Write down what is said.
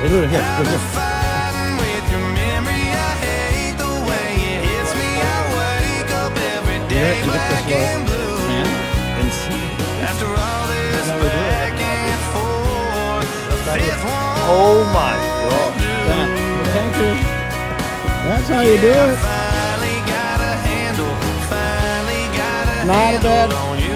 do it here. Do it here. Yeah, you get this little man and see. After all this back and forth. Oh my God. Thank you. That's how you do it. Finally got a handle. Finally got a Not handle bad. on you.